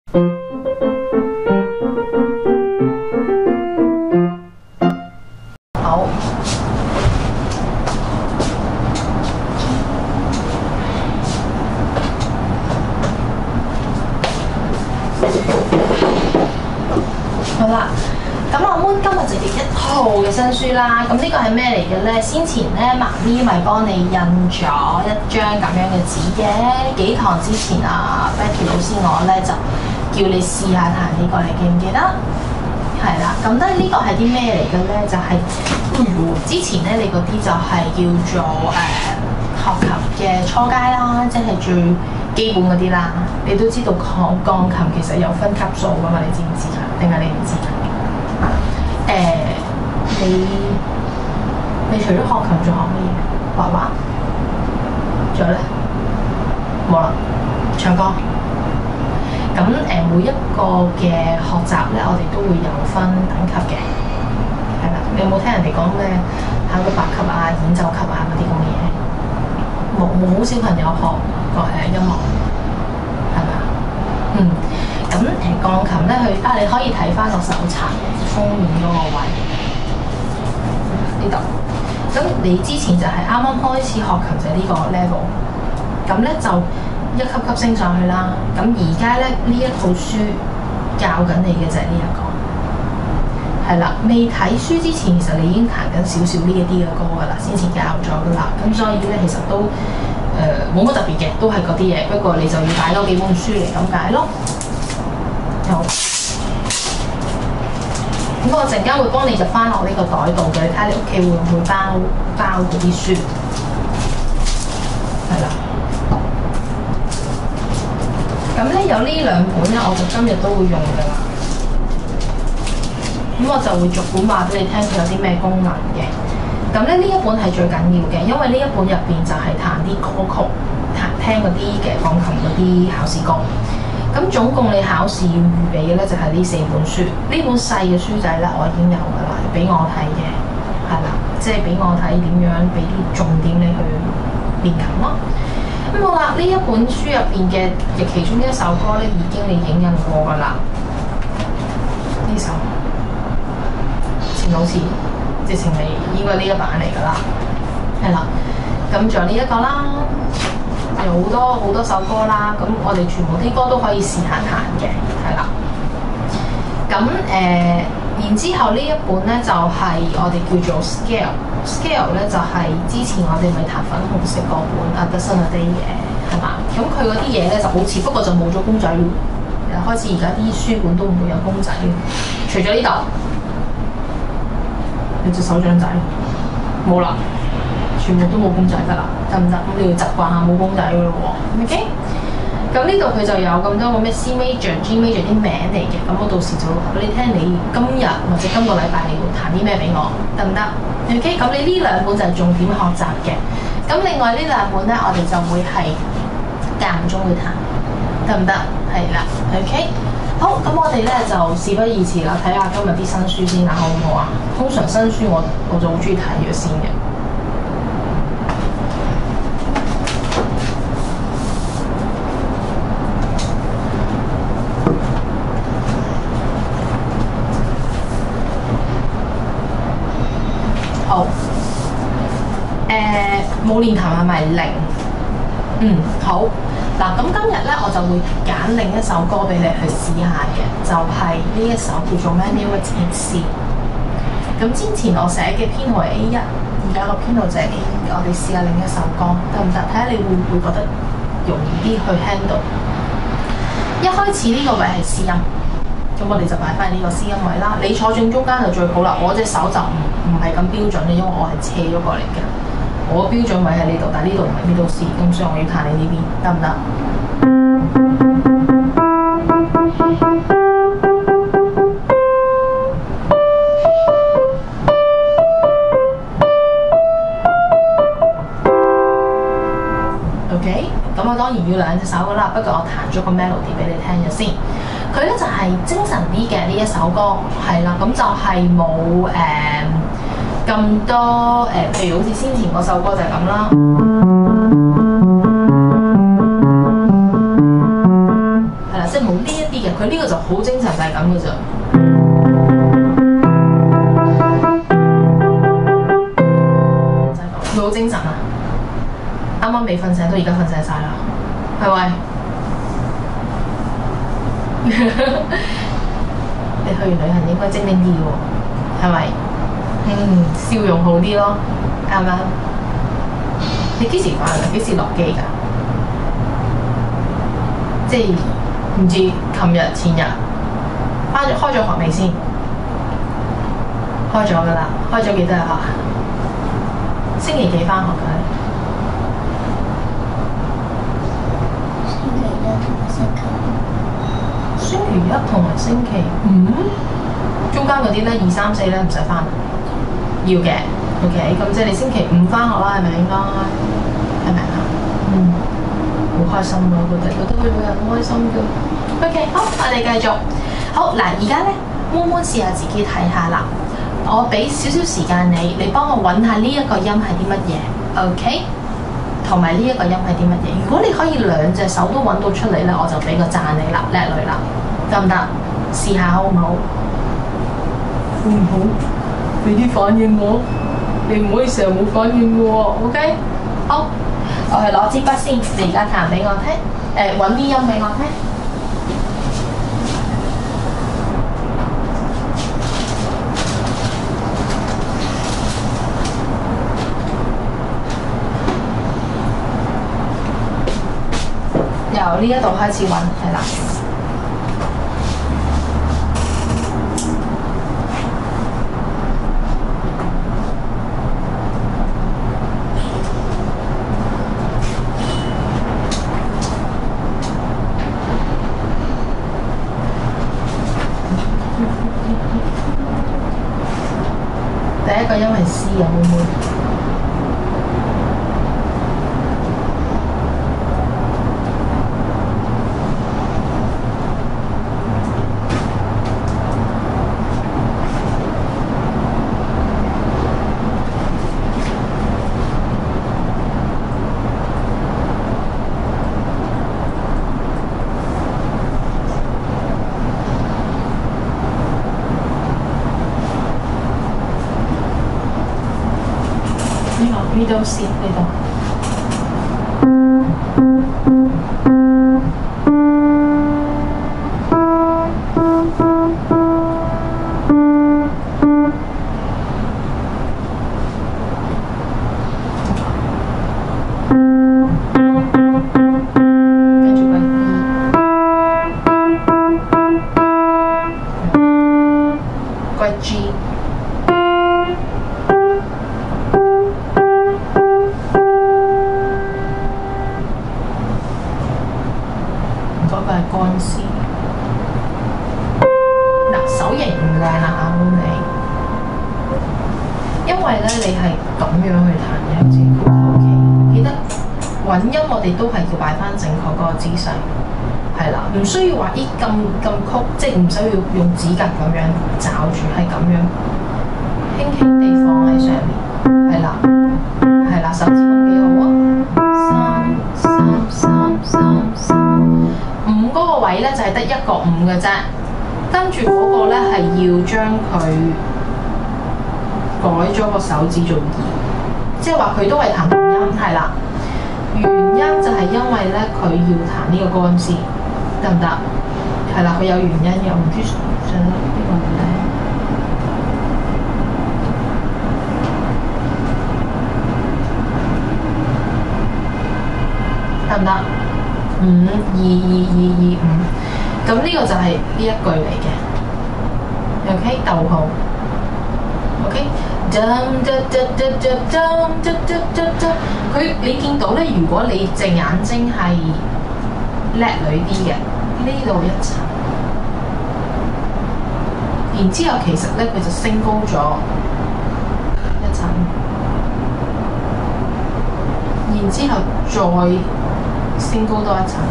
好。好啦，咁阿 Moon 今日就譯一套嘅新書啦。咁呢個係咩嚟嘅咧？先前咧，媽咪咪幫你印咗一張咁樣嘅紙嘅。幾堂之前啊 ，Betty 老師我咧就叫你試下彈呢個，你記唔記得？係啦，咁咧呢個係啲咩嚟嘅咧？就係、之前咧你嗰啲就係叫做學琴嘅初階啦，即係最基本嗰啲啦。你都知道鋼琴其實有分級數噶嘛？你知唔知㗎？定係你唔知㗎？你除咗學琴仲學乜嘢？畫畫？仲有咧？冇啦。唱歌。咁每一個嘅學習咧，我哋都會有分等級嘅，係啦。你有冇聽人哋講咩考到8級啊、演奏級啊嗰啲咁嘅嘢？冇小朋友學音樂，係咪啊？咁鋼琴咧，你可以睇翻個手冊封面嗰個位呢度。咁你之前就係啱啱開始學琴就係呢個 level， 咁咧就一級級升上去啦。咁而家咧呢一套書教緊你嘅就係呢一個，係啦。未睇書之前，其實你已經彈緊少少呢一啲嘅歌噶啦，先前教咗噶啦。咁所以咧，其實都冇乜特別嘅，都係嗰啲嘢。不過你就要帶多幾本書嚟咁解咯。好，咁我陣間會幫你入翻落呢個袋度嘅，你睇下你屋企會唔會包嗰啲書，係啦。咁咧有呢兩本咧，我就今日都會用㗎啦。咁我就會逐本話俾你聽佢有啲咩功能嘅。咁咧呢一本係最緊要嘅，因為呢一本入邊就係彈啲歌曲，聽嗰啲嘅鋼琴嗰啲考試歌。咁總共你考試要預備嘅咧就係呢4本書。呢本細嘅書仔咧我已經有㗎啦，俾我睇嘅，係啦，即係俾我睇點樣俾啲重點你去練琴咯。咁好啦，呢一本書入邊嘅其中一首歌咧已經你影印過㗎啦，呢首前老師直情係應該呢一版嚟㗎啦，係啦。咁仲有呢一個啦。有好多首歌啦，咁我哋全部啲歌都可以試下彈嘅，係啦。咁然之後呢一本咧就係、我哋叫做 scale 咧就係、之前我哋咪彈粉紅色嗰本《The Sun a Day》嘅，係嘛？咁佢嗰啲嘢咧就好似，不過就冇咗公仔咯。開始而家啲書本都唔會有公仔，除咗呢度有隻手掌仔，冇啦。全部都冇公仔㗎啦，得唔得？咁你要習慣下冇公仔㗎咯喎 ，OK？ 咁呢度佢就有咁多個咩 C major、G major 啲名嚟嘅，咁我到時就話俾你聽，你今日或者今個禮拜你會彈啲咩俾我，得唔得 ？OK？ 咁你呢兩本就係重點學習嘅，咁另外呢兩本咧，我哋就會係間唔中會彈，得唔得？係啦 ，OK？ 好，咁我哋咧就事不宜遲啦，睇下今日啲新書先啦，好唔好啊？通常新書我就好中意睇咗先嘅。好，冇練彈係咪零？好。嗱，咁今日咧我就會揀另一首歌俾你去試下嘅，就係呢一首叫做《Menuet in C》。咁之前我寫嘅編號係 A1，而家個編號就係 A2。我哋試下另一首歌，得唔得？睇下你會唔會覺得容易啲去 handle。一開始呢個位係 C 音，咁我哋就擺翻呢個 C 音位啦。你坐正中間就最好啦。我隻手就唔係咁標準嘅，因為我係斜咗過嚟嘅。我標準位喺呢度，但係呢度唔係呢度 C， 咁所以我要彈你呢邊，得唔得？OK， 咁我當然要兩隻手噶啦，不過我彈咗個 melody 俾你聽咗先。佢咧就係精神啲嘅呢一首歌，係啦，咁就係冇咁多譬如好似先前嗰首歌就係咁啦，係啦，即係冇呢一啲嘅，佢呢個就好精神，就係咁嘅咋。佢好精神啊！啱啱未瞓醒，到而家瞓醒晒啦，係咪？你去完旅行應該精靈啲喎，係咪？笑容好啲咯，啱唔啱？你幾時返啊？幾時落機㗎？即係唔知琴日前日開咗學未先？開咗㗎啦，開咗幾多日學啊？星期幾返學㗎？星期一同埋星期五，中間嗰啲咧2、3、4咧唔使返，要嘅。OK， 咁即係你星期五返學啦，係咪應該？係咪啊？好開心啊！覺得去旅行好開心㗎。OK， 好，我哋繼續。好嗱，而家咧，妹妹試下自己睇下啦。我俾少少時間你，你幫我揾下呢一個音係啲乜嘢 ，OK？ 同埋呢一個音係啲乜嘢？如果你可以兩隻手都揾到出嚟咧，我就俾個讚你啦，叻女啦，得唔得？試下好唔好？好唔好？俾啲反應我，你唔可以成日冇反應嘅喎 ，OK？ 好，我去攞支筆先，你而家彈俾我聽，揾啲音俾我聽。由呢一度開始揾，係啦。第一個音係 C 啊，妹妹。呢度先，呢度。跟住個 G。乾絲嗱，手型唔靚啦嚇，你，因為咧你係咁樣去彈嘅，好似 OK， 記得揾音我哋都係要擺翻正確嗰個姿勢，係啦，唔需要話咦咁曲，即係唔需要用指甲咁樣抓住，係咁樣輕輕地放喺上面，係啦，係啦，手指公幾好啊，3，嗰個位咧就係得一個5嘅啫，跟住嗰個咧係要將佢改咗個手指做2，即係話佢都係彈同音，係啦。原因就係因為咧佢要彈呢個乾絲，得唔得？係啦，佢有原因嘅，唔知上呢個咧得唔得？5、2、2、2、2、5，咁呢個就係呢一句嚟嘅 ，OK， 逗號 ，OK， 佢你見到咧，如果你隻眼睛係叻女啲嘅，呢度一層，然之後其實咧佢就升高咗一層，然之後再升高多一層，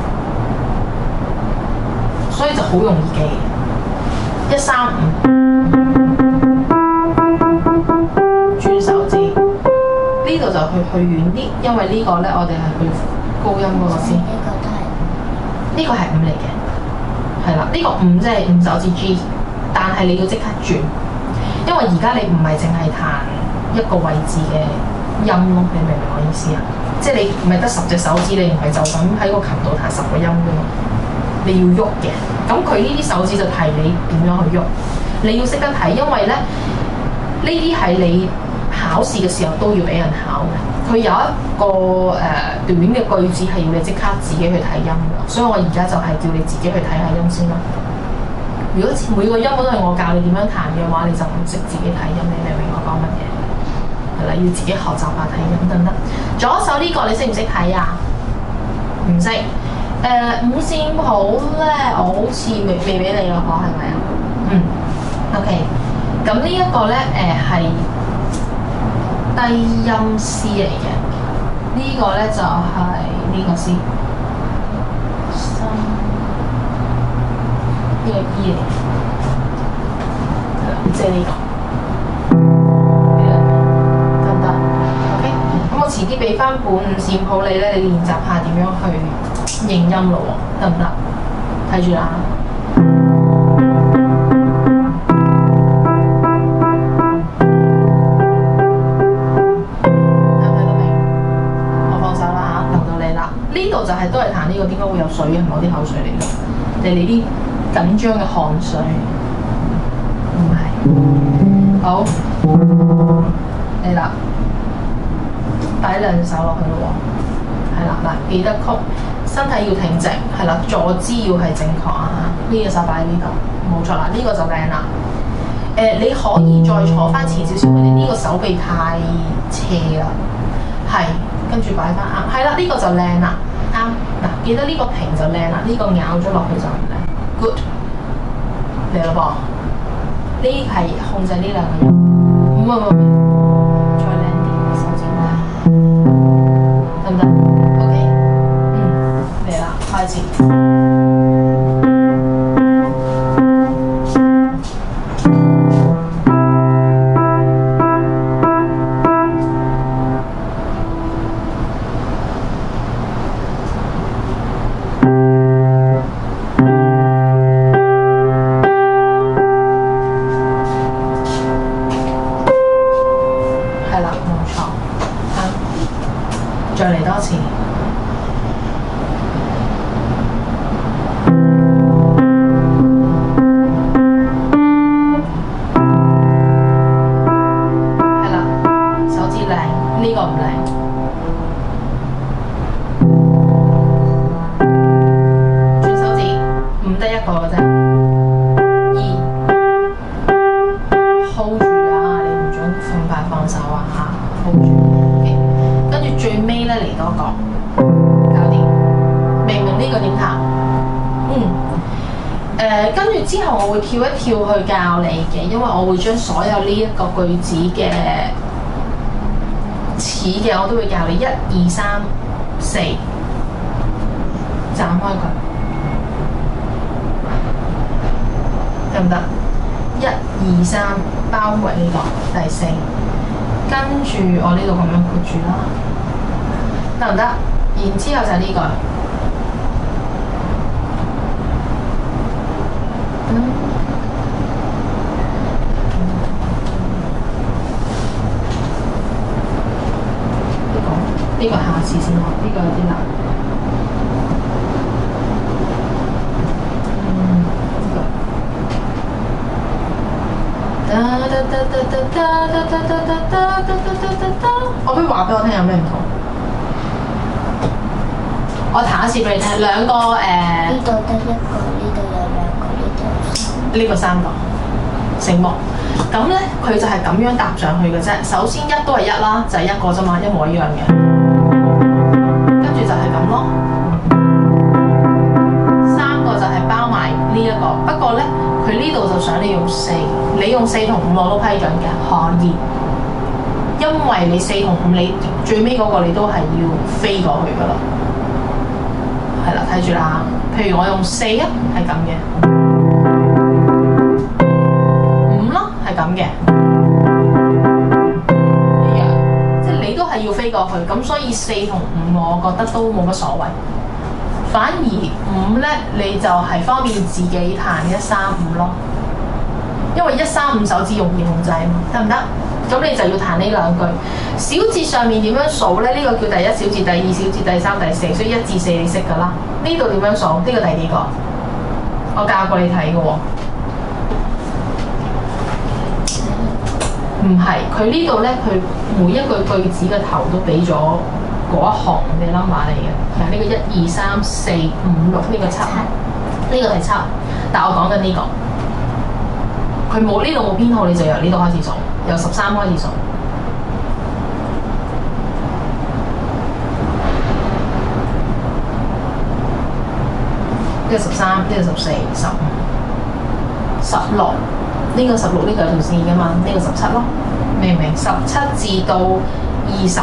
所以就好容易記。1、3、5，轉手指，呢度就去遠啲，因為呢個咧我哋係去高音嗰個先。呢個係5嚟嘅， 係啦，呢個五即係五手指 G， 但係你要即刻轉，因為而家你唔係淨係彈一個位置嘅音咯，你明唔明我意思啊？即係你唔係得10隻手指，你唔係就咁喺個琴度彈10個音噶嘛，你要喐嘅。咁佢呢啲手指就提你點樣去喐，你要識得睇，因為咧呢啲係你考試嘅時候都要俾人考嘅。佢有一個短嘅句子係要你即刻自己去睇音嘅，所以我而家就係叫你自己去睇下音先啦。如果每個音都係我教你點樣彈嘅話，你就唔識自己睇音，你明唔明我講乜嘢？係啦，要自己學習下睇音得唔得？左手呢個你識唔識睇啊？唔識。五線譜咧，我好似未俾你咯，係咪啊？嗯。OK。咁呢一個咧，係低音 C 嚟嘅。呢個咧就係呢個 C。呢個 E 嚟嘅，係啦，即係呢個。得唔得 ？OK。咁我遲啲俾翻本五線譜你咧，你練習下點樣去認音咯喎，得唔得？睇住啦。呢度就係都係彈呢個，點解會有水嘅？攞啲口水嚟㗎，定係你啲緊張嘅汗水？唔係，好嚟啦，擺兩隻手落去咯喎，係啦，嗱，記得曲，身體要挺直，係啦，坐姿要係正確啊！呢隻手擺喺呢度，冇錯啦，呢個就靚啦。你可以再坐翻前少少，你呢個手臂太斜啦，係。跟住擺翻啱，係啦，呢個就靚啦，啱嗱，記得呢個平就靚啦，呢個咬咗落去就唔靚 ，good 嚟咯噃，呢係控制呢兩個音，唔再靚啲手指尾，得唔得 ？OK， 嚟啦，開始。再嚟多次，係啦，手指靚，呢個唔靚，轉手指，五得一個嘅啫，hold 住啊，你唔准咁快放手啊嚇 ，hold 住。最尾咧嚟多個，搞掂，明唔明呢個點彈？跟住之後我會跳一跳去教你嘅，因為我會將所有呢一個句子嘅似嘅我都會教你，1、2、3、4，斬開佢，得唔得？1、2、3包圍呢個，第4，跟住我呢度咁樣括住啦。得唔得？然之後就係呢個，呢個下次先學，呢個有啲難。我可以話俾我聽有咩唔同？我彈一次俾你聽，兩個呢度得一個，呢度有兩個，呢度呢個3個，醒目。咁咧佢就係咁樣搭上去嘅啫。首先1都係1啦，就係1個啫嘛，一模一樣嘅。跟住就係咁咯。3個就係包埋呢一個，不過咧佢呢度就想你用4，你用4同5我都批准嘅，可以。因為你4同5你最尾嗰個你都係要飛過去噶啦。係啦，睇住啦。譬如我用4啊，係咁嘅；5咯，係咁嘅。一樣，即係你都係要飛過去。咁所以4同5，我覺得都冇乜所謂。 反而5咧，你就係方便自己彈135咯，因為135手指容易控制啊嘛，得唔得？咁你就要彈呢兩句。小節上面點樣數咧？呢、這個叫第一小節、第二小節、第三、第四，所以1至4你識㗎啦。呢度點樣數？呢、這個第幾個？我教過你睇嘅喎。唔係，佢呢度咧，佢每一句句子嘅頭都俾咗嗰一行嘅 number 嚟嘅。係呢個1、2、3、4、5、6呢個7，呢個係7。但我講緊呢個，佢冇呢度冇編號，你就由呢度開始數，由13開始數。呢個13，呢個14、15、16。呢個16呢個有條線㗎嘛？呢個17咯，明唔明？17至到20，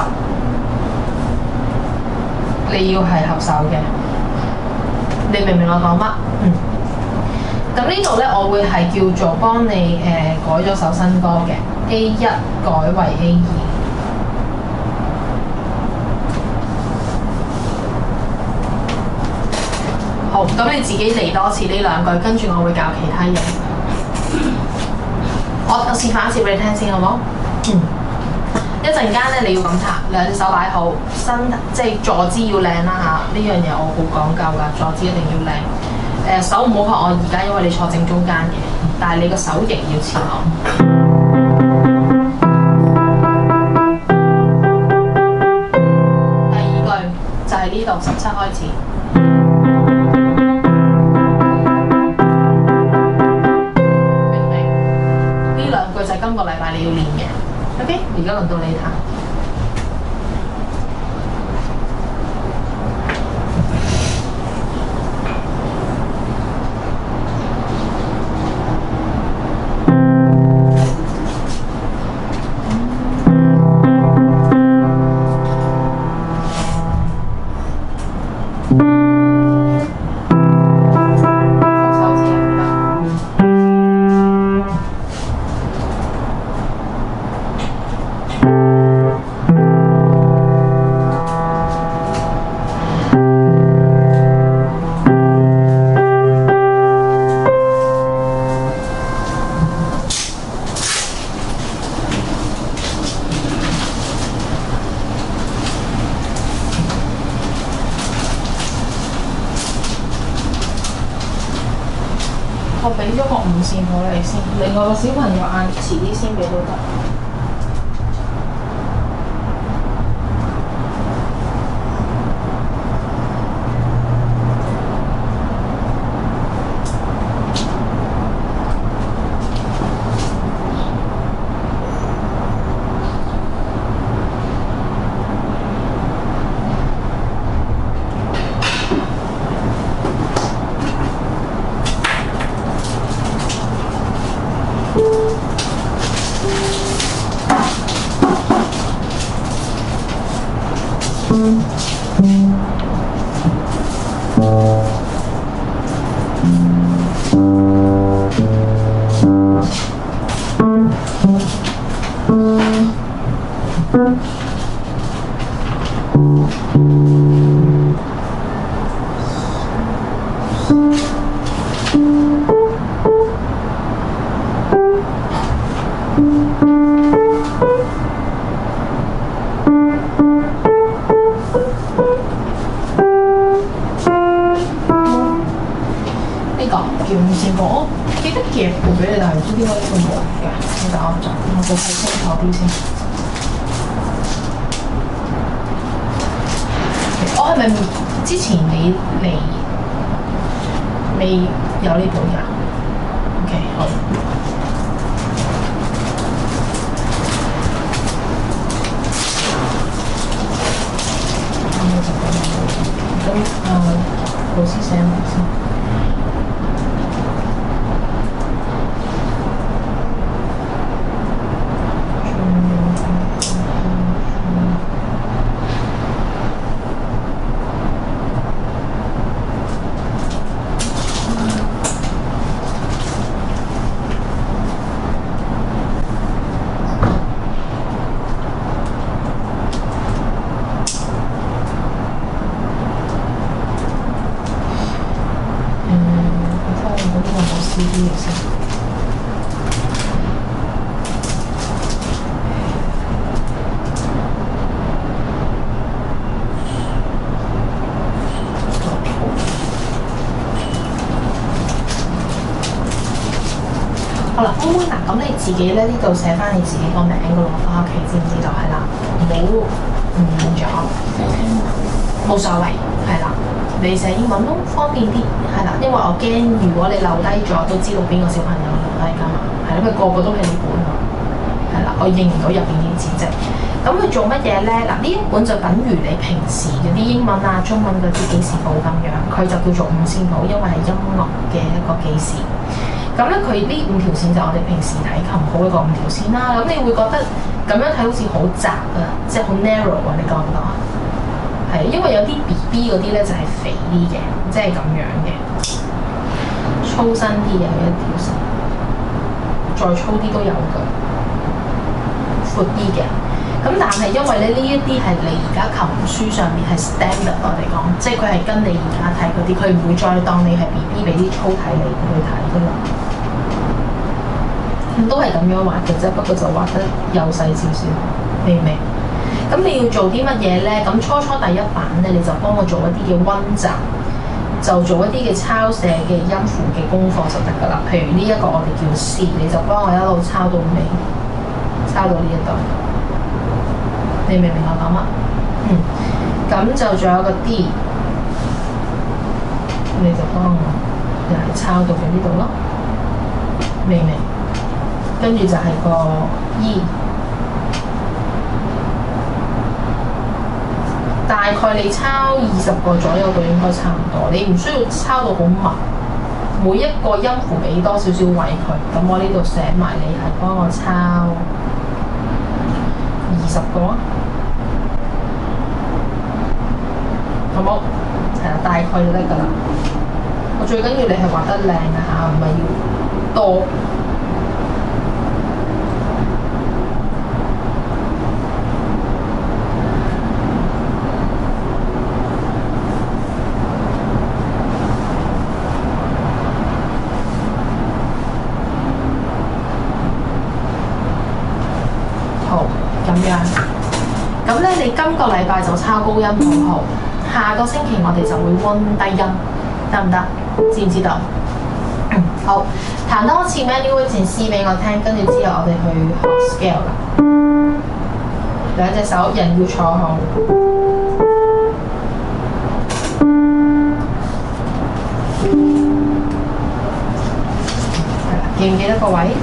你要係合手嘅，你明唔明我講乜？咁呢度咧，我會係叫做幫你改咗首新歌嘅 A1 改為 A2。好，咁你自己嚟多次呢兩句，跟住我會教其他嘢。我示範一次俾你聽先，好唔好？一陣間咧，你要咁彈，兩隻手擺好，即係坐姿要靚啦嚇。呢樣嘢我好講究㗎，坐姿一定要靚。手唔好學我而家，因為你坐正中間嘅，但係你個手型要似我。第二句就係呢度17開始。就係今個禮拜你要練嘅 ，OK？ 而家輪到你彈。我俾咗個5線譜你先，另外個小朋友遲啲先俾都得。叫五線譜，我記得夾過俾你，但係唔知點解呢個冇嘅，你等我一陣，我再睇清楚啲先。我係咪之前你嚟未有呢本㗎 ？OK， 好。咁老師寫埋先。 呢啲嘢先。好啦，妹妹嗱，咁你自己咧呢度寫翻你自己個名噶咯，翻屋企知唔知道？係啦，唔好唔見咗，冇所謂，係啦，你寫英文咯，方便啲，係啦，因為我驚如果你留低咗，都知道邊個小朋友留低㗎嘛，係啦，因為個個都係呢本啊，係啦，我認唔到入邊啲字跡。咁佢做乜嘢咧？嗱，呢一本就等於你平時嗰啲英文啊、中文嗰啲記事簿咁樣，佢就叫做五線譜，因為係音樂嘅一個記事。咁咧，佢呢5條線就我哋平時睇琴譜嗰個5條線啦。咁你會覺得咁樣睇好似好窄啊，即係好 narrow 啊？你覺唔覺啊？係，因為有啲 BB 嗰啲咧就係肥啲嘅，即係咁樣嘅，粗身啲嘅一條線，再粗啲都有㗎，闊啲嘅。咁但係因為咧呢一啲係你而家琴書上面係 standard 我哋講，即係佢係跟你而家睇嗰啲，佢唔會再當你係 BB 俾啲粗體你去睇㗎啦。咁都係咁樣畫嘅啫，不過就畫得幼細少少，明唔明？咁你要做啲乜嘢咧？咁初第一版咧，你就幫我做一啲嘅溫習，就做一啲嘅抄寫嘅音符嘅功課就得㗎啦。譬如呢一個我哋叫 C， 你就幫我一路抄到尾，抄到呢一度。你明唔明我講乜？咁就仲有個 D， 你就幫我又係抄到佢呢度咯，明唔明？跟住就係個 E， 大概你抄20個左右，佢應該差唔多。你唔需要抄到好密，每一個音符俾多少少位佢。咁我呢度寫埋你係幫我抄20個啊！好冇？係啦，大概就得㗎啦。我最緊要你係畫得靚啊嚇，唔係要多。好，咁樣。咁咧，你今個禮拜就抄高音譜號。下個星期我哋就會溫低音，得唔得？知唔知道？好，彈多次 Manual 前 C 俾我聽，跟住之後我哋去學 scale 啦。兩隻手人要坐好。係啦，記唔記得個位？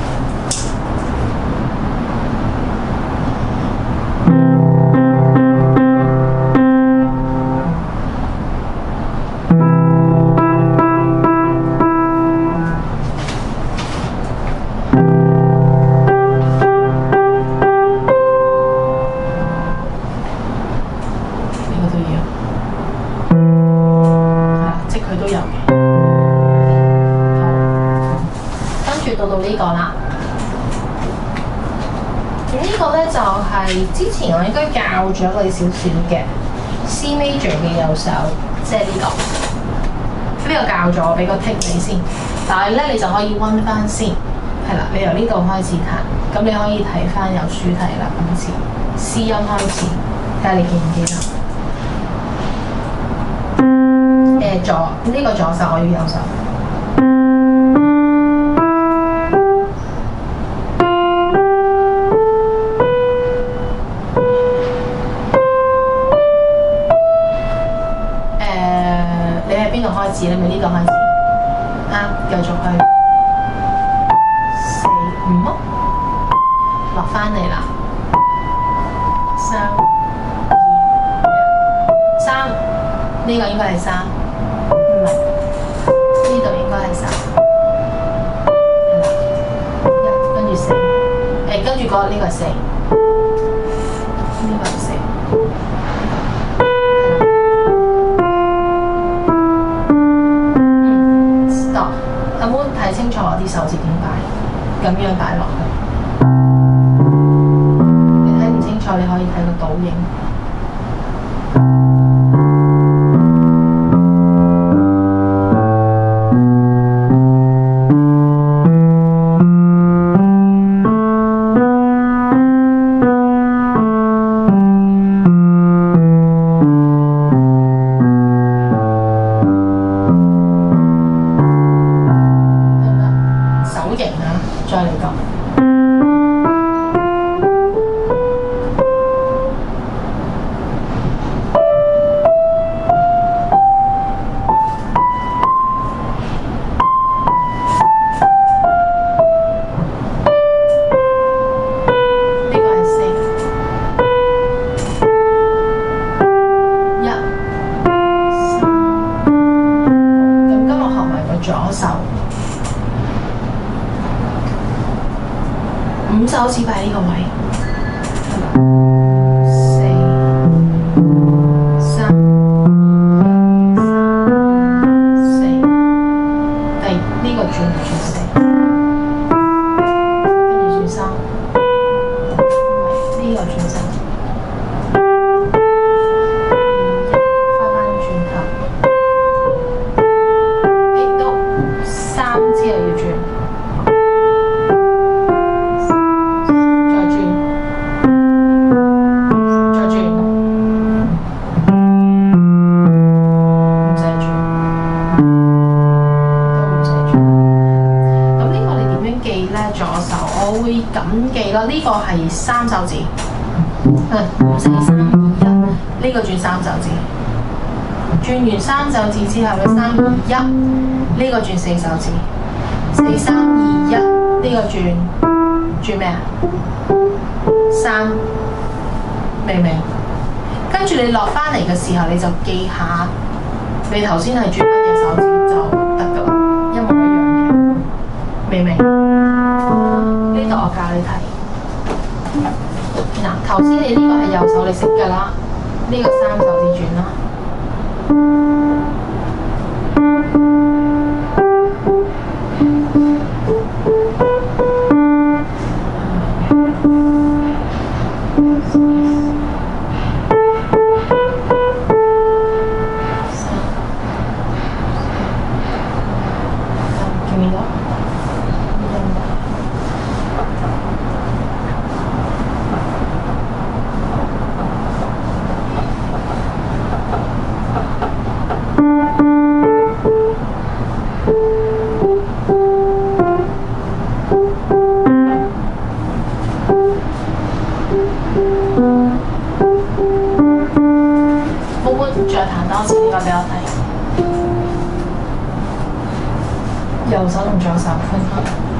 之前我應該教咗你少少嘅 C major 嘅右手，即係呢個教咗，俾個 tick 你先。但係咧，你就可以溫翻先，係啦。你由呢度開始彈，咁你可以睇翻有書睇啦。今次 C 音開始，睇下你記唔記得？呢個左手我要右手。開始，你咪呢個開始，繼續去4、5咯，落翻嚟啦，3、2、1、3，呢個應該係3，唔係，呢度應該係3，係啦，1跟住4，跟住呢個係4，呢個係4。睇清楚我啲手指點擺，咁樣擺落去。你睇唔清楚，你可以睇個倒影。 再嚟個。5手指擺呢個位，4、3、4，第呢個轉4，跟住轉3，呢個轉3，翻轉頭，亦都3之後要轉。咁記咯，呢個係3手指，5、4、3、2、1，呢個轉3手指，轉完3手指之後嘅3、2、1，呢個轉4手指，4、3、2、1，呢個轉咩啊？3，明唔明？跟住你落翻嚟嘅時候，你就記下你頭先係轉乜嘢手指就得㗎啦，一模一樣嘅，明唔明？呢度我教你睇，嗱，頭先你呢個係右手，你識㗎啦，呢個3手指轉啦。見唔見到？再彈多次呢個俾我睇，右手同左手分開。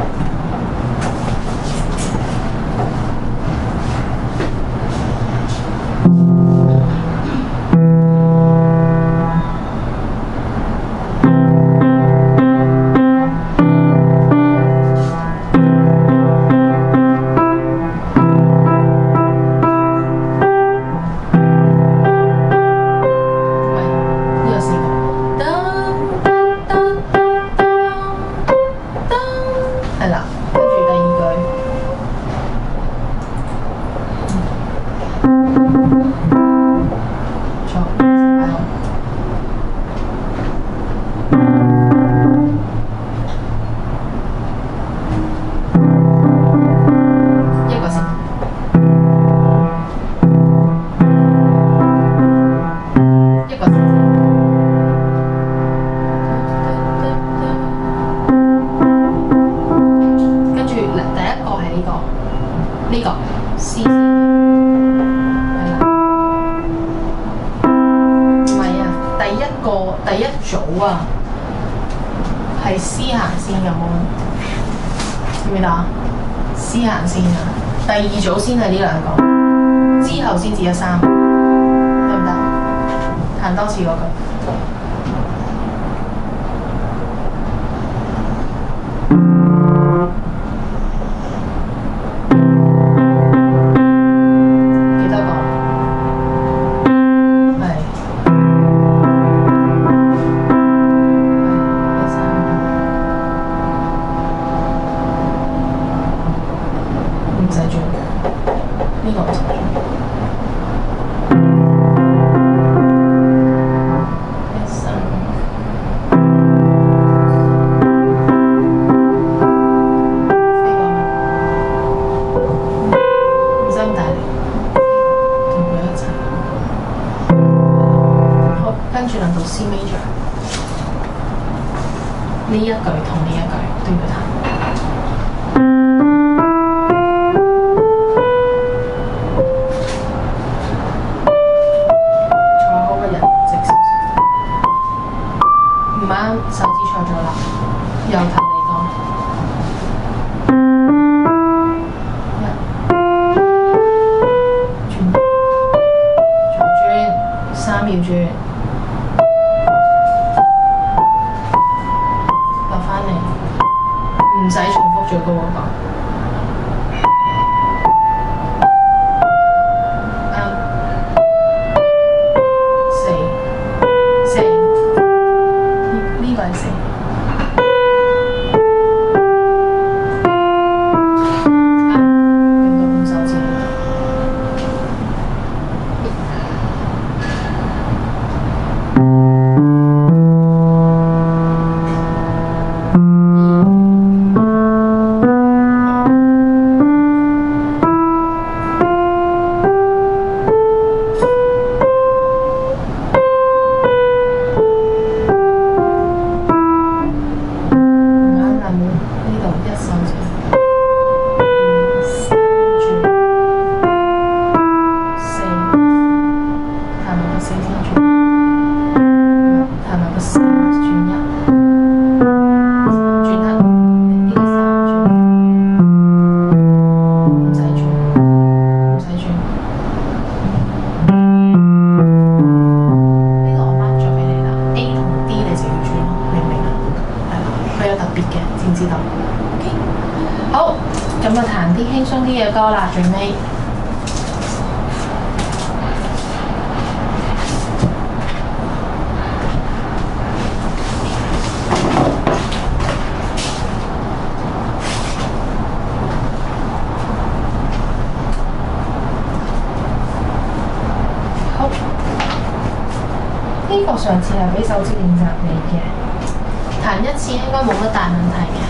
呢個 C 先，係啦，唔係啊，第一組啊，係 C 行先咁咯，記唔記得啊 ？C 行先啊，第二組先係呢兩個，之後先至1、3，得唔得？彈多次嗰句。跟住輪到 C major， 呢一句同呢一句都要彈。 唔使重複最高嗰個。歌啦，最尾好，呢個上次係俾手指練習你嘅，彈一次應該冇乜大問題嘅。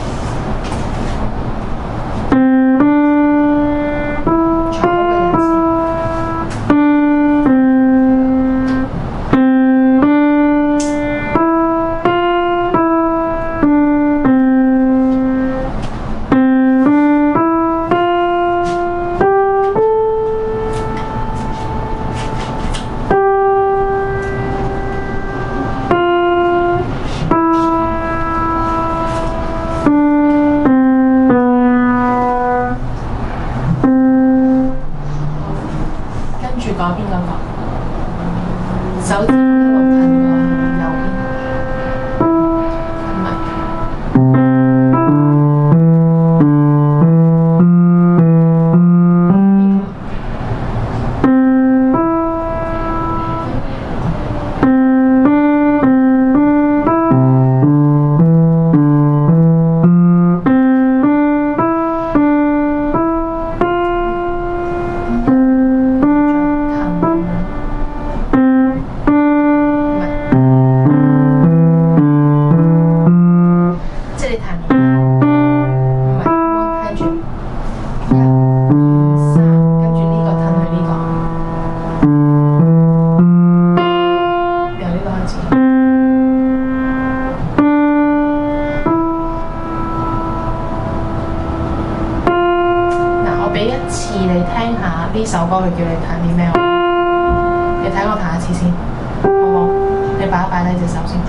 呢首歌佢叫你彈啲咩？你睇我彈一次先，好冇？你擺一擺低隻手先。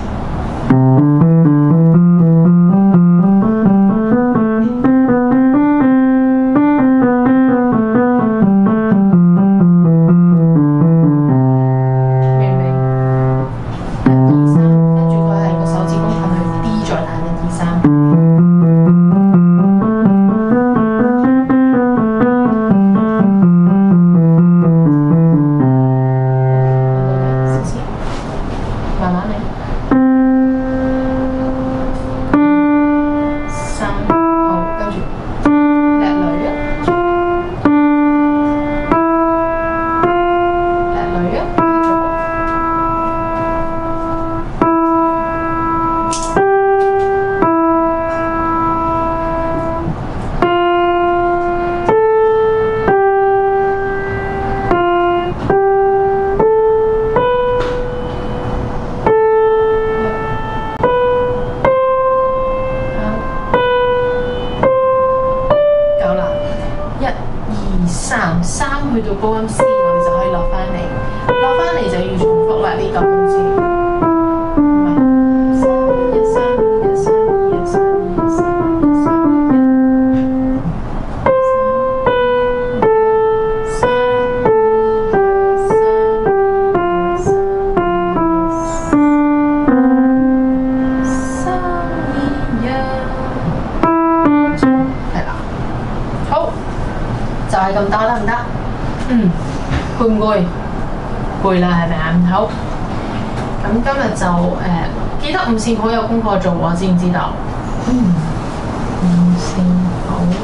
明唔明？1、2、3，跟住佢係個手指公彈去 D 再彈1、2、3。3去到高音 C， 我哋就可以落翻嚟，落翻嚟就要重複啦。呢個公字， 就係咁多得唔得？攰唔攰？攰啦係咪啊？好，咁今日就記得五線譜有功課做喎，知唔知道？五線譜。